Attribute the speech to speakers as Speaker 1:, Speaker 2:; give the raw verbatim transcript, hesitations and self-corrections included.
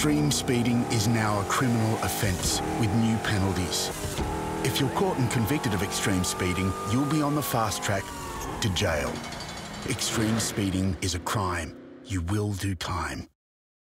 Speaker 1: Extreme speeding is now a criminal offence with new penalties. If you're caught and convicted of extreme speeding, you'll be on the fast track to jail. Extreme speeding is a crime. You will do time.